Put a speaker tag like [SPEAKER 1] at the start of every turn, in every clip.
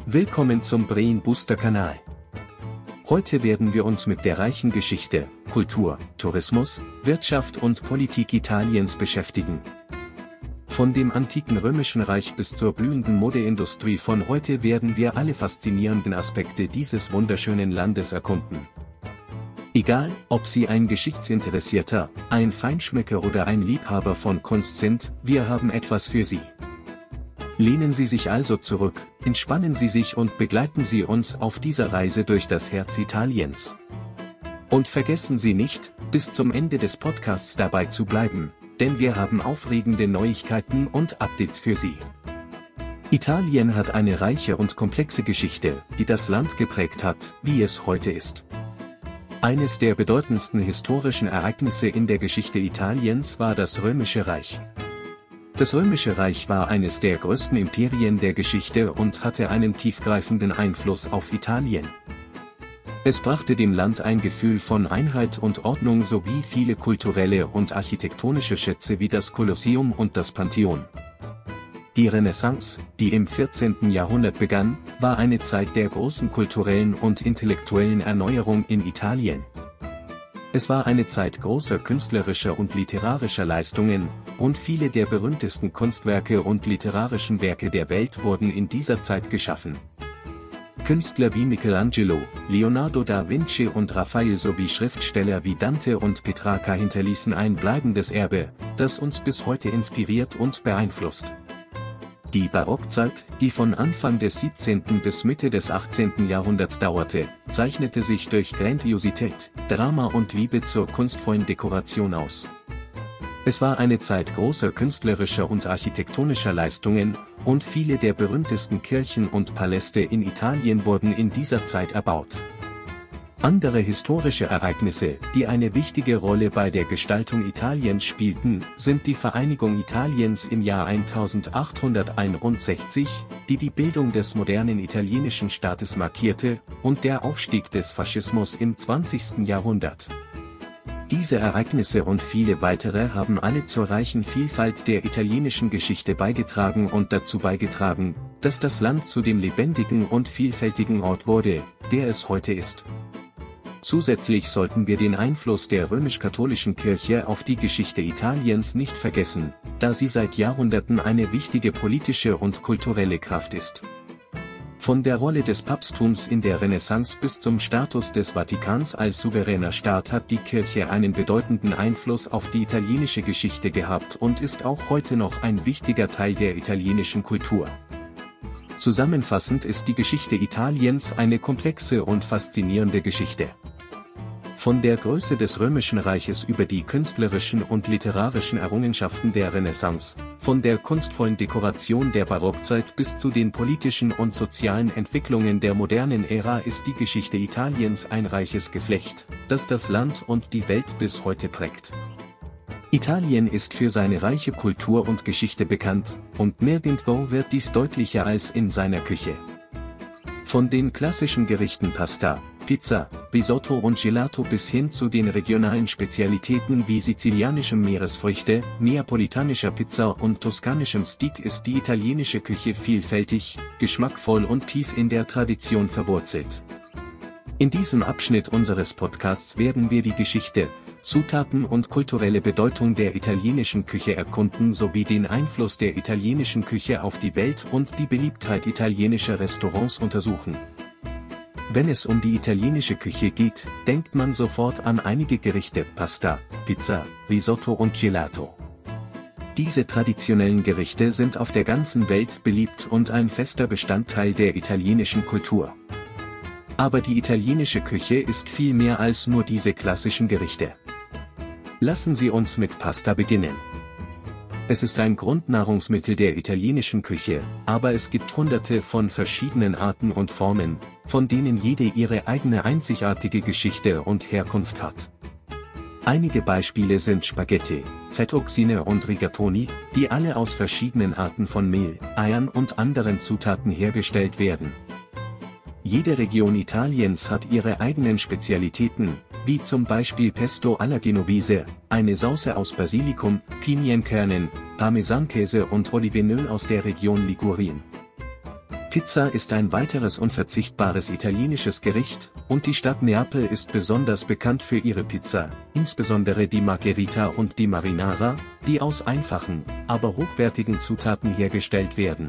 [SPEAKER 1] Willkommen zum Brain Booster Kanal. Heute werden wir uns mit der reichen Geschichte, Kultur, Tourismus, Wirtschaft und Politik Italiens beschäftigen. Von dem antiken Römischen Reich bis zur blühenden Modeindustrie von heute werden wir alle faszinierenden Aspekte dieses wunderschönen Landes erkunden. Egal, ob Sie ein Geschichtsinteressierter, ein Feinschmecker oder ein Liebhaber von Kunst sind, wir haben etwas für Sie. Lehnen Sie sich also zurück, entspannen Sie sich und begleiten Sie uns auf dieser Reise durch das Herz Italiens. Und vergessen Sie nicht, bis zum Ende des Podcasts dabei zu bleiben, denn wir haben aufregende Neuigkeiten und Updates für Sie. Italien hat eine reiche und komplexe Geschichte, die das Land geprägt hat, wie es heute ist. Eines der bedeutendsten historischen Ereignisse in der Geschichte Italiens war das Römische Reich. Das Römische Reich war eines der größten Imperien der Geschichte und hatte einen tiefgreifenden Einfluss auf Italien. Es brachte dem Land ein Gefühl von Einheit und Ordnung sowie viele kulturelle und architektonische Schätze wie das Kolosseum und das Pantheon. Die Renaissance, die im 14. Jahrhundert begann, war eine Zeit der großen kulturellen und intellektuellen Erneuerung in Italien. Es war eine Zeit großer künstlerischer und literarischer Leistungen, und viele der berühmtesten Kunstwerke und literarischen Werke der Welt wurden in dieser Zeit geschaffen. Künstler wie Michelangelo, Leonardo da Vinci und Raphael sowie Schriftsteller wie Dante und Petrarca hinterließen ein bleibendes Erbe, das uns bis heute inspiriert und beeinflusst. Die Barockzeit, die von Anfang des 17. bis Mitte des 18. Jahrhunderts dauerte, zeichnete sich durch Grandiosität, Drama und Liebe zur kunstvollen Dekoration aus. Es war eine Zeit großer künstlerischer und architektonischer Leistungen, und viele der berühmtesten Kirchen und Paläste in Italien wurden in dieser Zeit erbaut. Andere historische Ereignisse, die eine wichtige Rolle bei der Gestaltung Italiens spielten, sind die Vereinigung Italiens im Jahr 1861, die die Bildung des modernen italienischen Staates markierte, und der Aufstieg des Faschismus im 20. Jahrhundert. Diese Ereignisse und viele weitere haben alle zur reichen Vielfalt der italienischen Geschichte beigetragen und dazu beigetragen, dass das Land zu dem lebendigen und vielfältigen Ort wurde, der es heute ist. Zusätzlich sollten wir den Einfluss der römisch-katholischen Kirche auf die Geschichte Italiens nicht vergessen, da sie seit Jahrhunderten eine wichtige politische und kulturelle Kraft ist. Von der Rolle des Papsttums in der Renaissance bis zum Status des Vatikans als souveräner Staat hat die Kirche einen bedeutenden Einfluss auf die italienische Geschichte gehabt und ist auch heute noch ein wichtiger Teil der italienischen Kultur. Zusammenfassend ist die Geschichte Italiens eine komplexe und faszinierende Geschichte. Von der Größe des Römischen Reiches über die künstlerischen und literarischen Errungenschaften der Renaissance, von der kunstvollen Dekoration der Barockzeit bis zu den politischen und sozialen Entwicklungen der modernen Ära ist die Geschichte Italiens ein reiches Geflecht, das das Land und die Welt bis heute prägt. Italien ist für seine reiche Kultur und Geschichte bekannt, und nirgendwo wird dies deutlicher als in seiner Küche. Von den klassischen Gerichten Pasta, Pizza, Risotto und Gelato bis hin zu den regionalen Spezialitäten wie sizilianischem Meeresfrüchte, neapolitanischer Pizza und toskanischem Steak ist die italienische Küche vielfältig, geschmackvoll und tief in der Tradition verwurzelt. In diesem Abschnitt unseres Podcasts werden wir die Geschichte, Zutaten und kulturelle Bedeutung der italienischen Küche erkunden sowie den Einfluss der italienischen Küche auf die Welt und die Beliebtheit italienischer Restaurants untersuchen. Wenn es um die italienische Küche geht, denkt man sofort an einige Gerichte: Pasta, Pizza, Risotto und Gelato. Diese traditionellen Gerichte sind auf der ganzen Welt beliebt und ein fester Bestandteil der italienischen Kultur. Aber die italienische Küche ist viel mehr als nur diese klassischen Gerichte. Lassen Sie uns mit Pasta beginnen. Es ist ein Grundnahrungsmittel der italienischen Küche, aber es gibt hunderte von verschiedenen Arten und Formen, von denen jede ihre eigene einzigartige Geschichte und Herkunft hat. Einige Beispiele sind Spaghetti, Fettuccine und Rigatoni, die alle aus verschiedenen Arten von Mehl, Eiern und anderen Zutaten hergestellt werden. Jede Region Italiens hat ihre eigenen Spezialitäten, wie zum Beispiel Pesto alla Genovese, eine Sauce aus Basilikum, Pinienkernen, Parmesankäse und Olivenöl aus der Region Ligurien. Pizza ist ein weiteres unverzichtbares italienisches Gericht, und die Stadt Neapel ist besonders bekannt für ihre Pizza, insbesondere die Margherita und die Marinara, die aus einfachen, aber hochwertigen Zutaten hergestellt werden.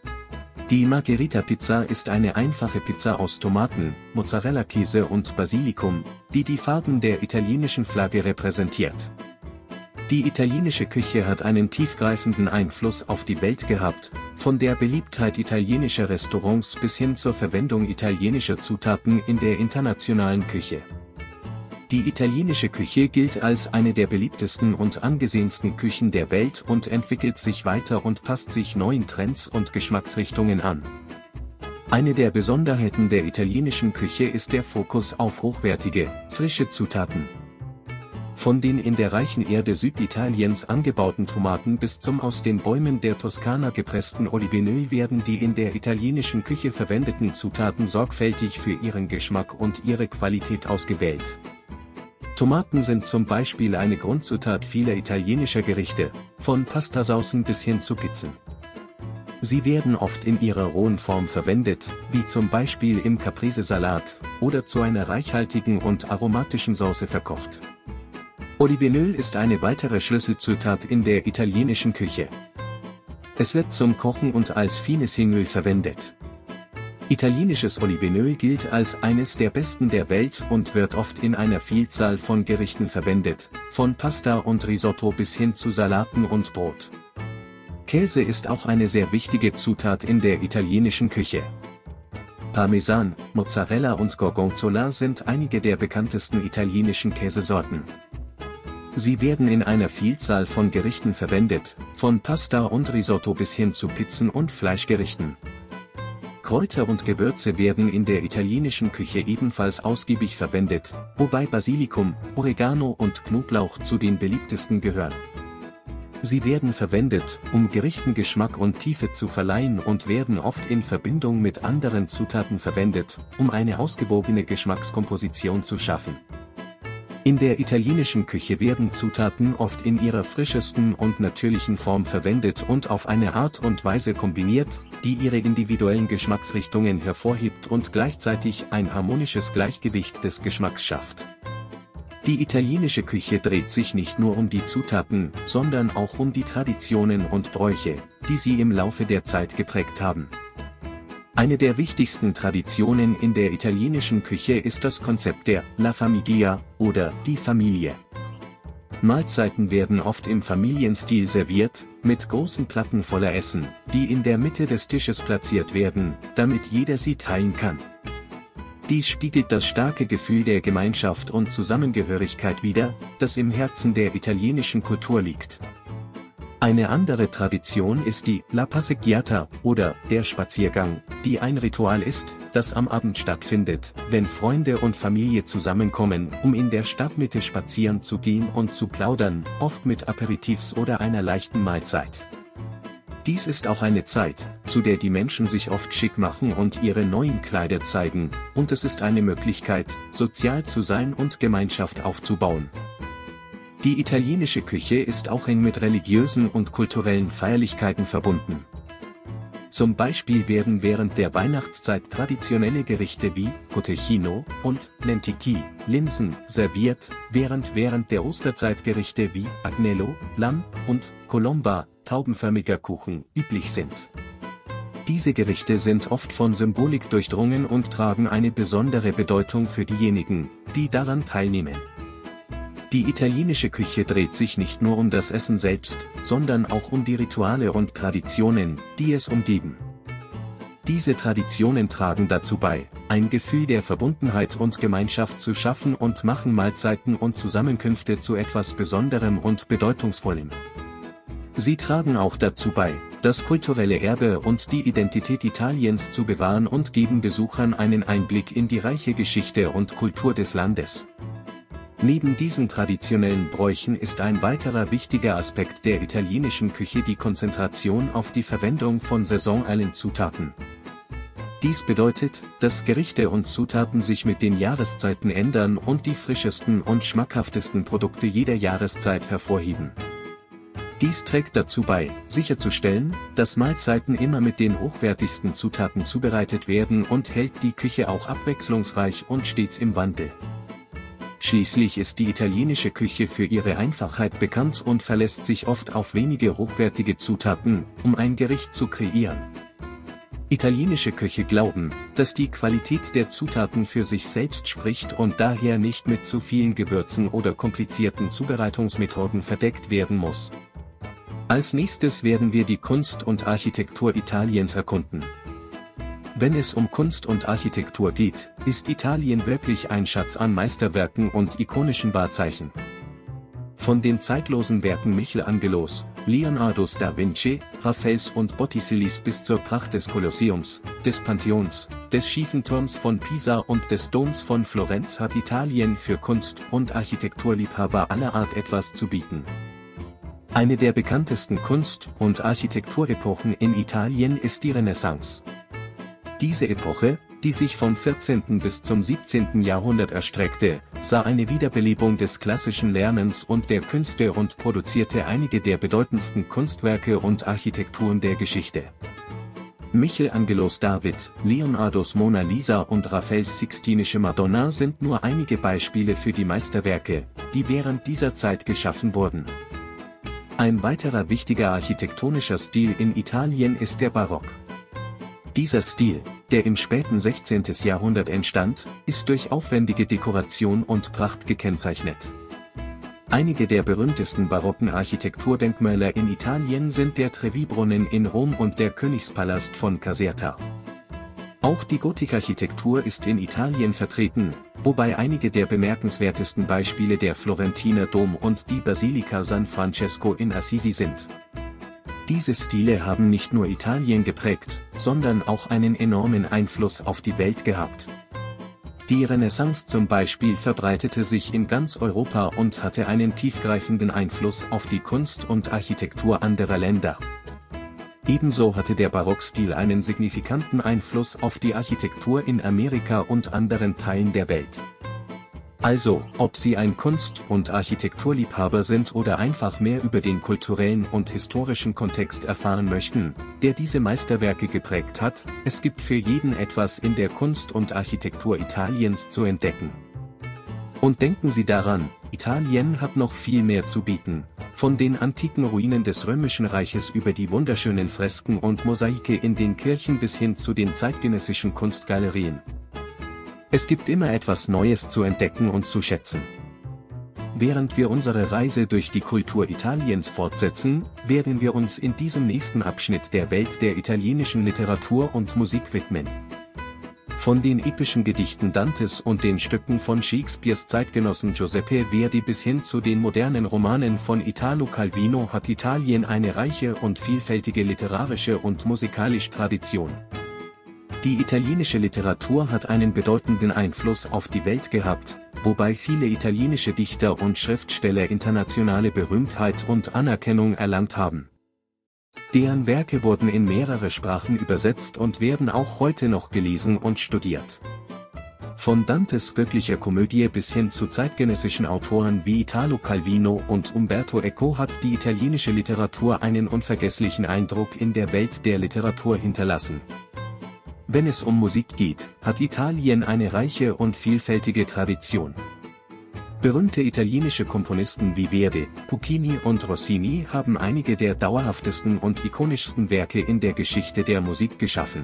[SPEAKER 1] Die Margherita-Pizza ist eine einfache Pizza aus Tomaten, Mozzarella-Käse und Basilikum, die die Farben der italienischen Flagge repräsentiert. Die italienische Küche hat einen tiefgreifenden Einfluss auf die Welt gehabt, von der Beliebtheit italienischer Restaurants bis hin zur Verwendung italienischer Zutaten in der internationalen Küche. Die italienische Küche gilt als eine der beliebtesten und angesehensten Küchen der Welt und entwickelt sich weiter und passt sich neuen Trends und Geschmacksrichtungen an. Eine der Besonderheiten der italienischen Küche ist der Fokus auf hochwertige, frische Zutaten. Von den in der reichen Erde Süditaliens angebauten Tomaten bis zum aus den Bäumen der Toskana gepressten Olivenöl werden die in der italienischen Küche verwendeten Zutaten sorgfältig für ihren Geschmack und ihre Qualität ausgewählt. Tomaten sind zum Beispiel eine Grundzutat vieler italienischer Gerichte, von Pastasaucen bis hin zu Pizzen. Sie werden oft in ihrer rohen Form verwendet, wie zum Beispiel im Caprese-Salat, oder zu einer reichhaltigen und aromatischen Sauce verkocht. Olivenöl ist eine weitere Schlüsselzutat in der italienischen Küche. Es wird zum Kochen und als Finissingöl verwendet. Italienisches Olivenöl gilt als eines der besten der Welt und wird oft in einer Vielzahl von Gerichten verwendet, von Pasta und Risotto bis hin zu Salaten und Brot. Käse ist auch eine sehr wichtige Zutat in der italienischen Küche. Parmesan, Mozzarella und Gorgonzola sind einige der bekanntesten italienischen Käsesorten. Sie werden in einer Vielzahl von Gerichten verwendet, von Pasta und Risotto bis hin zu Pizzen und Fleischgerichten. Kräuter und Gewürze werden in der italienischen Küche ebenfalls ausgiebig verwendet, wobei Basilikum, Oregano und Knoblauch zu den beliebtesten gehören. Sie werden verwendet, um Gerichten Geschmack und Tiefe zu verleihen und werden oft in Verbindung mit anderen Zutaten verwendet, um eine ausgewogene Geschmackskomposition zu schaffen. In der italienischen Küche werden Zutaten oft in ihrer frischesten und natürlichen Form verwendet und auf eine Art und Weise kombiniert, die ihre individuellen Geschmacksrichtungen hervorhebt und gleichzeitig ein harmonisches Gleichgewicht des Geschmacks schafft. Die italienische Küche dreht sich nicht nur um die Zutaten, sondern auch um die Traditionen und Bräuche, die sie im Laufe der Zeit geprägt haben. Eine der wichtigsten Traditionen in der italienischen Küche ist das Konzept der La Famiglia oder die Familie. Mahlzeiten werden oft im Familienstil serviert, mit großen Platten voller Essen, die in der Mitte des Tisches platziert werden, damit jeder sie teilen kann. Dies spiegelt das starke Gefühl der Gemeinschaft und Zusammengehörigkeit wider, das im Herzen der italienischen Kultur liegt. Eine andere Tradition ist die La Passeggiata oder der Spaziergang, die ein Ritual ist, das am Abend stattfindet, wenn Freunde und Familie zusammenkommen, um in der Stadtmitte spazieren zu gehen und zu plaudern, oft mit Aperitifs oder einer leichten Mahlzeit. Dies ist auch eine Zeit, zu der die Menschen sich oft schick machen und ihre neuen Kleider zeigen, und es ist eine Möglichkeit, sozial zu sein und Gemeinschaft aufzubauen. Die italienische Küche ist auch eng mit religiösen und kulturellen Feierlichkeiten verbunden. Zum Beispiel werden während der Weihnachtszeit traditionelle Gerichte wie Cotechino und Lenticchie, Linsen, serviert, während der Osterzeit Gerichte wie Agnello, Lamm und Colomba, taubenförmiger Kuchen, üblich sind. Diese Gerichte sind oft von Symbolik durchdrungen und tragen eine besondere Bedeutung für diejenigen, die daran teilnehmen. Die italienische Küche dreht sich nicht nur um das Essen selbst, sondern auch um die Rituale und Traditionen, die es umgeben. Diese Traditionen tragen dazu bei, ein Gefühl der Verbundenheit und Gemeinschaft zu schaffen und machen Mahlzeiten und Zusammenkünfte zu etwas Besonderem und Bedeutungsvollem. Sie tragen auch dazu bei, das kulturelle Erbe und die Identität Italiens zu bewahren und geben Besuchern einen Einblick in die reiche Geschichte und Kultur des Landes. Neben diesen traditionellen Bräuchen ist ein weiterer wichtiger Aspekt der italienischen Küche die Konzentration auf die Verwendung von saisonalen Zutaten. Dies bedeutet, dass Gerichte und Zutaten sich mit den Jahreszeiten ändern und die frischesten und schmackhaftesten Produkte jeder Jahreszeit hervorheben. Dies trägt dazu bei, sicherzustellen, dass Mahlzeiten immer mit den hochwertigsten Zutaten zubereitet werden und hält die Küche auch abwechslungsreich und stets im Wandel. Schließlich ist die italienische Küche für ihre Einfachheit bekannt und verlässt sich oft auf wenige hochwertige Zutaten, um ein Gericht zu kreieren. Italienische Köche glauben, dass die Qualität der Zutaten für sich selbst spricht und daher nicht mit zu vielen Gewürzen oder komplizierten Zubereitungsmethoden verdeckt werden muss. Als nächstes werden wir die Kunst und Architektur Italiens erkunden. Wenn es um Kunst und Architektur geht, ist Italien wirklich ein Schatz an Meisterwerken und ikonischen Wahrzeichen. Von den zeitlosen Werken Michelangelos, Leonardos da Vinci, Raffaels und Botticellis bis zur Pracht des Kolosseums, des Pantheons, des schiefen Turms von Pisa und des Doms von Florenz hat Italien für Kunst- und Architekturliebhaber aller Art etwas zu bieten. Eine der bekanntesten Kunst- und Architekturepochen in Italien ist die Renaissance. Diese Epoche, die sich vom 14. bis zum 17. Jahrhundert erstreckte, sah eine Wiederbelebung des klassischen Lernens und der Künste und produzierte einige der bedeutendsten Kunstwerke und Architekturen der Geschichte. Michelangelos David, Leonardos Mona Lisa und Raffaels Sixtinische Madonna sind nur einige Beispiele für die Meisterwerke, die während dieser Zeit geschaffen wurden. Ein weiterer wichtiger architektonischer Stil in Italien ist der Barock. Dieser Stil, der im späten 16. Jahrhundert entstand, ist durch aufwendige Dekoration und Pracht gekennzeichnet. Einige der berühmtesten barocken Architekturdenkmäler in Italien sind der Trevi-Brunnen in Rom und der Königspalast von Caserta. Auch die Gotikarchitektur ist in Italien vertreten, wobei einige der bemerkenswertesten Beispiele der Florentiner Dom und die Basilika San Francesco in Assisi sind. Diese Stile haben nicht nur Italien geprägt, sondern auch einen enormen Einfluss auf die Welt gehabt. Die Renaissance zum Beispiel verbreitete sich in ganz Europa und hatte einen tiefgreifenden Einfluss auf die Kunst und Architektur anderer Länder. Ebenso hatte der Barockstil einen signifikanten Einfluss auf die Architektur in Amerika und anderen Teilen der Welt. Also, ob Sie ein Kunst- und Architekturliebhaber sind oder einfach mehr über den kulturellen und historischen Kontext erfahren möchten, der diese Meisterwerke geprägt hat, es gibt für jeden etwas in der Kunst und Architektur Italiens zu entdecken. Und denken Sie daran, Italien hat noch viel mehr zu bieten, von den antiken Ruinen des Römischen Reiches über die wunderschönen Fresken und Mosaike in den Kirchen bis hin zu den zeitgenössischen Kunstgalerien. Es gibt immer etwas Neues zu entdecken und zu schätzen. Während wir unsere Reise durch die Kultur Italiens fortsetzen, werden wir uns in diesem nächsten Abschnitt der Welt der italienischen Literatur und Musik widmen. Von den epischen Gedichten Dantes und den Stücken von Shakespeares Zeitgenossen Giuseppe Verdi bis hin zu den modernen Romanen von Italo Calvino hat Italien eine reiche und vielfältige literarische und musikalische Tradition. Die italienische Literatur hat einen bedeutenden Einfluss auf die Welt gehabt, wobei viele italienische Dichter und Schriftsteller internationale Berühmtheit und Anerkennung erlangt haben. Deren Werke wurden in mehrere Sprachen übersetzt und werden auch heute noch gelesen und studiert. Von Dantes göttlicher Komödie bis hin zu zeitgenössischen Autoren wie Italo Calvino und Umberto Eco hat die italienische Literatur einen unvergesslichen Eindruck in der Welt der Literatur hinterlassen. Wenn es um Musik geht, hat Italien eine reiche und vielfältige Tradition. Berühmte italienische Komponisten wie Verdi, Puccini und Rossini haben einige der dauerhaftesten und ikonischsten Werke in der Geschichte der Musik geschaffen.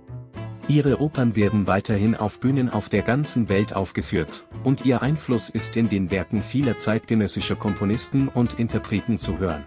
[SPEAKER 1] Ihre Opern werden weiterhin auf Bühnen auf der ganzen Welt aufgeführt, und ihr Einfluss ist in den Werken vieler zeitgenössischer Komponisten und Interpreten zu hören.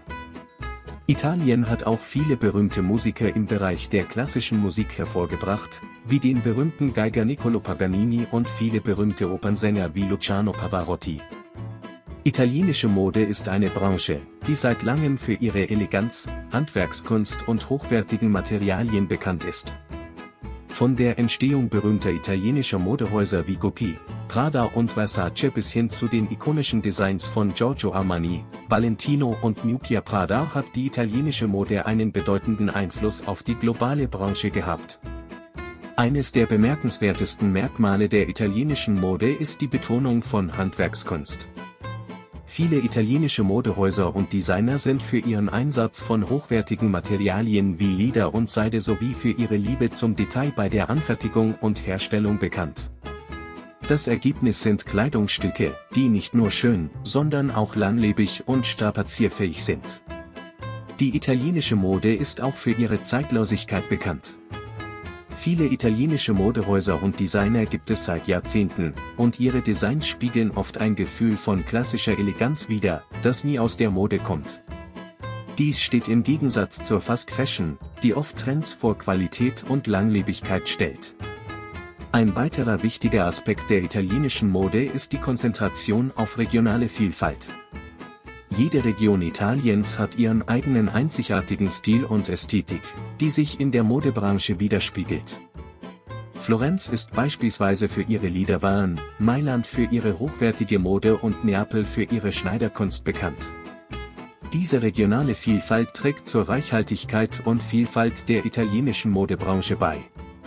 [SPEAKER 1] Italien hat auch viele berühmte Musiker im Bereich der klassischen Musik hervorgebracht, wie den berühmten Geiger Niccolo Paganini und viele berühmte Opernsänger wie Luciano Pavarotti. Italienische Mode ist eine Branche, die seit langem für ihre Eleganz, Handwerkskunst und hochwertigen Materialien bekannt ist. Von der Entstehung berühmter italienischer Modehäuser wie Gucci, Prada und Versace bis hin zu den ikonischen Designs von Giorgio Armani, Valentino und Miuccia Prada hat die italienische Mode einen bedeutenden Einfluss auf die globale Branche gehabt. Eines der bemerkenswertesten Merkmale der italienischen Mode ist die Betonung von Handwerkskunst. Viele italienische Modehäuser und Designer sind für ihren Einsatz von hochwertigen Materialien wie Leder und Seide sowie für ihre Liebe zum Detail bei der Anfertigung und Herstellung bekannt. Das Ergebnis sind Kleidungsstücke, die nicht nur schön, sondern auch langlebig und strapazierfähig sind. Die italienische Mode ist auch für ihre Zeitlosigkeit bekannt. Viele italienische Modehäuser und Designer gibt es seit Jahrzehnten, und ihre Designs spiegeln oft ein Gefühl von klassischer Eleganz wider, das nie aus der Mode kommt. Dies steht im Gegensatz zur Fast Fashion, die oft Trends vor Qualität und Langlebigkeit stellt. Ein weiterer wichtiger Aspekt der italienischen Mode ist die Konzentration auf regionale Vielfalt. Jede Region Italiens hat ihren eigenen einzigartigen Stil und Ästhetik, die sich in der Modebranche widerspiegelt. Florenz ist beispielsweise für ihre Lederwaren, Mailand für ihre hochwertige Mode und Neapel für ihre Schneiderkunst bekannt. Diese regionale Vielfalt trägt zur Reichhaltigkeit und Vielfalt der italienischen Modebranche bei.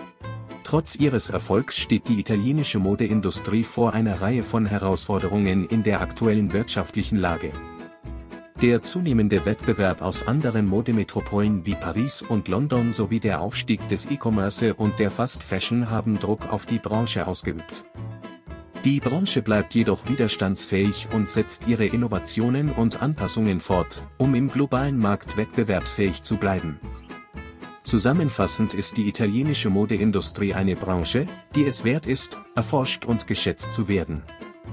[SPEAKER 1] Trotz ihres Erfolgs steht die italienische Modeindustrie vor einer Reihe von Herausforderungen in der aktuellen wirtschaftlichen Lage. Der zunehmende Wettbewerb aus anderen Modemetropolen wie Paris und London sowie der Aufstieg des E-Commerce und der Fast Fashion haben Druck auf die Branche ausgeübt. Die Branche bleibt jedoch widerstandsfähig und setzt ihre Innovationen und Anpassungen fort, um im globalen Markt wettbewerbsfähig zu bleiben. Zusammenfassend ist die italienische Modeindustrie eine Branche, die es wert ist, erforscht und geschätzt zu werden.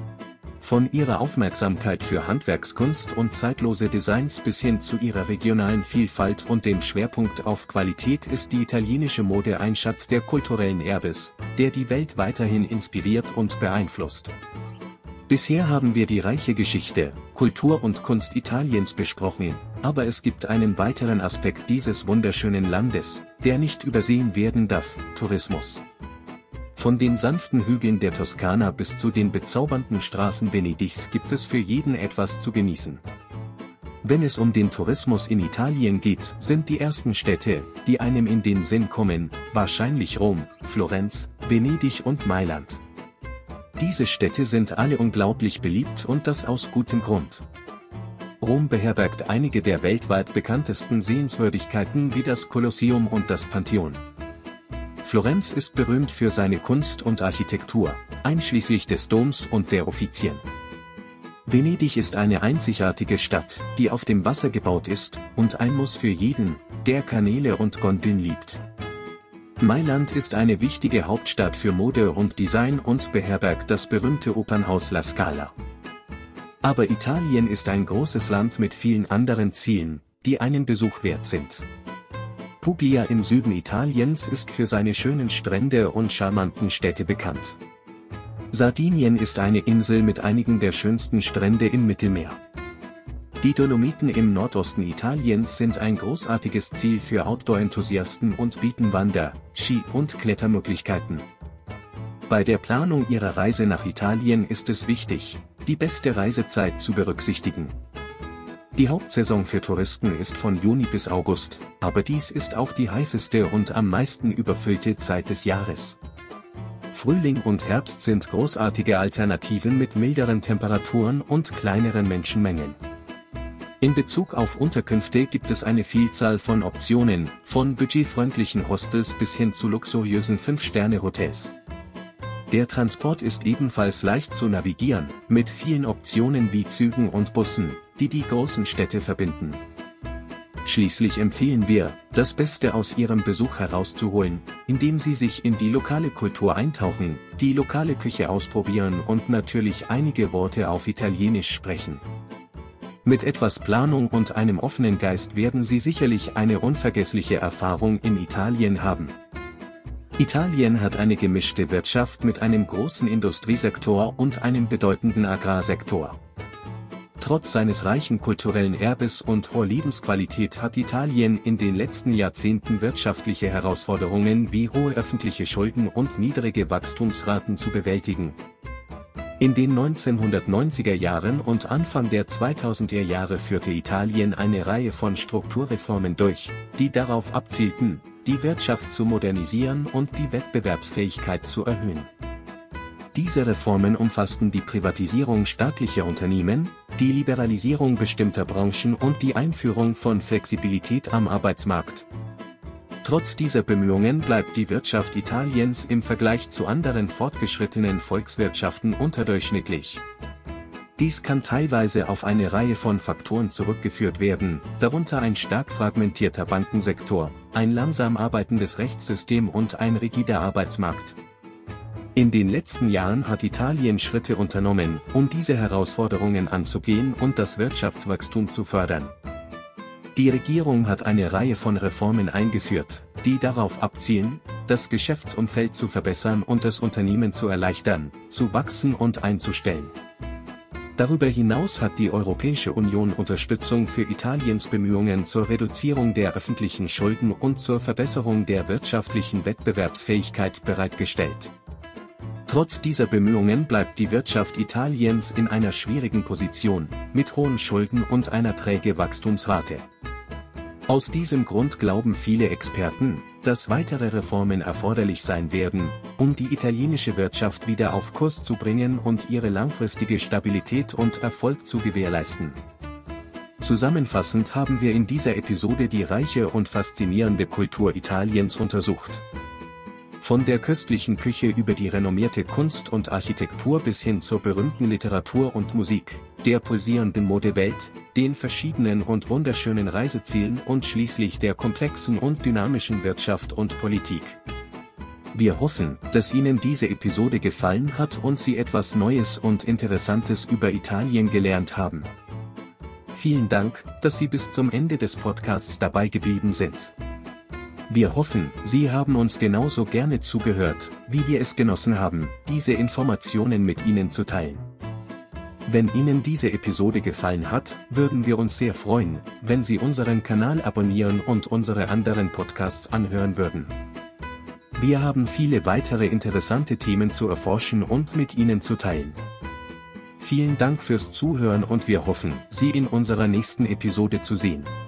[SPEAKER 1] Von ihrer Aufmerksamkeit für Handwerkskunst und zeitlose Designs bis hin zu ihrer regionalen Vielfalt und dem Schwerpunkt auf Qualität ist die italienische Mode ein Schatz der kulturellen Erbes, der die Welt weiterhin inspiriert und beeinflusst. Bisher haben wir die reiche Geschichte, Kultur und Kunst Italiens besprochen, aber es gibt einen weiteren Aspekt dieses wunderschönen Landes, der nicht übersehen werden darf: Tourismus. Von den sanften Hügeln der Toskana bis zu den bezaubernden Straßen Venedigs gibt es für jeden etwas zu genießen. Wenn es um den Tourismus in Italien geht, sind die ersten Städte, die einem in den Sinn kommen, wahrscheinlich Rom, Florenz, Venedig und Mailand. Diese Städte sind alle unglaublich beliebt und das aus gutem Grund. Rom beherbergt einige der weltweit bekanntesten Sehenswürdigkeiten wie das Kolosseum und das Pantheon. Florenz ist berühmt für seine Kunst und Architektur, einschließlich des Doms und der Uffizien. Venedig ist eine einzigartige Stadt, die auf dem Wasser gebaut ist, und ein Muss für jeden, der Kanäle und Gondeln liebt. Mailand ist eine wichtige Hauptstadt für Mode und Design und beherbergt das berühmte Opernhaus La Scala. Aber Italien ist ein großes Land mit vielen anderen Zielen, die einen Besuch wert sind. Puglia im Süden Italiens ist für seine schönen Strände und charmanten Städte bekannt. Sardinien ist eine Insel mit einigen der schönsten Strände im Mittelmeer. Die Dolomiten im Nordosten Italiens sind ein großartiges Ziel für Outdoor-Enthusiasten und bieten Wander-, Ski- und Klettermöglichkeiten. Bei der Planung Ihrer Reise nach Italien ist es wichtig, die beste Reisezeit zu berücksichtigen. Die Hauptsaison für Touristen ist von Juni bis August, aber dies ist auch die heißeste und am meisten überfüllte Zeit des Jahres. Frühling und Herbst sind großartige Alternativen mit milderen Temperaturen und kleineren Menschenmengen. In Bezug auf Unterkünfte gibt es eine Vielzahl von Optionen, von budgetfreundlichen Hostels bis hin zu luxuriösen 5-Sterne-Hotels. Der Transport ist ebenfalls leicht zu navigieren, mit vielen Optionen wie Zügen und Bussen, die die großen Städte verbinden. Schließlich empfehlen wir, das Beste aus Ihrem Besuch herauszuholen, indem Sie sich in die lokale Kultur eintauchen, die lokale Küche ausprobieren und natürlich einige Worte auf Italienisch sprechen. Mit etwas Planung und einem offenen Geist werden Sie sicherlich eine unvergessliche Erfahrung in Italien haben. Italien hat eine gemischte Wirtschaft mit einem großen Industriesektor und einem bedeutenden Agrarsektor. Trotz seines reichen kulturellen Erbes und hoher Lebensqualität hat Italien in den letzten Jahrzehnten wirtschaftliche Herausforderungen wie hohe öffentliche Schulden und niedrige Wachstumsraten zu bewältigen. In den 1990er Jahren und Anfang der 2000er Jahre führte Italien eine Reihe von Strukturreformen durch, die darauf abzielten, die Wirtschaft zu modernisieren und die Wettbewerbsfähigkeit zu erhöhen. Diese Reformen umfassten die Privatisierung staatlicher Unternehmen, die Liberalisierung bestimmter Branchen und die Einführung von Flexibilität am Arbeitsmarkt. Trotz dieser Bemühungen bleibt die Wirtschaft Italiens im Vergleich zu anderen fortgeschrittenen Volkswirtschaften unterdurchschnittlich. Dies kann teilweise auf eine Reihe von Faktoren zurückgeführt werden, darunter ein stark fragmentierter Bankensektor, ein langsam arbeitendes Rechtssystem und ein rigider Arbeitsmarkt. In den letzten Jahren hat Italien Schritte unternommen, um diese Herausforderungen anzugehen und das Wirtschaftswachstum zu fördern. Die Regierung hat eine Reihe von Reformen eingeführt, die darauf abzielen, das Geschäftsumfeld zu verbessern und das Unternehmen zu erleichtern, zu wachsen und einzustellen. Darüber hinaus hat die Europäische Union Unterstützung für Italiens Bemühungen zur Reduzierung der öffentlichen Schulden und zur Verbesserung der wirtschaftlichen Wettbewerbsfähigkeit bereitgestellt. Trotz dieser Bemühungen bleibt die Wirtschaft Italiens in einer schwierigen Position, mit hohen Schulden und einer trägen Wachstumsrate. Aus diesem Grund glauben viele Experten, dass weitere Reformen erforderlich sein werden, um die italienische Wirtschaft wieder auf Kurs zu bringen und ihre langfristige Stabilität und Erfolg zu gewährleisten. Zusammenfassend haben wir in dieser Episode die reiche und faszinierende Kultur Italiens untersucht. Von der köstlichen Küche über die renommierte Kunst und Architektur bis hin zur berühmten Literatur und Musik, der pulsierenden Modewelt, den verschiedenen und wunderschönen Reisezielen und schließlich der komplexen und dynamischen Wirtschaft und Politik. Wir hoffen, dass Ihnen diese Episode gefallen hat und Sie etwas Neues und Interessantes über Italien gelernt haben. Vielen Dank, dass Sie bis zum Ende des Podcasts dabei geblieben sind. Wir hoffen, Sie haben uns genauso gerne zugehört, wie wir es genossen haben, diese Informationen mit Ihnen zu teilen. Wenn Ihnen diese Episode gefallen hat, würden wir uns sehr freuen, wenn Sie unseren Kanal abonnieren und unsere anderen Podcasts anhören würden. Wir haben viele weitere interessante Themen zu erforschen und mit Ihnen zu teilen. Vielen Dank fürs Zuhören und wir hoffen, Sie in unserer nächsten Episode zu sehen.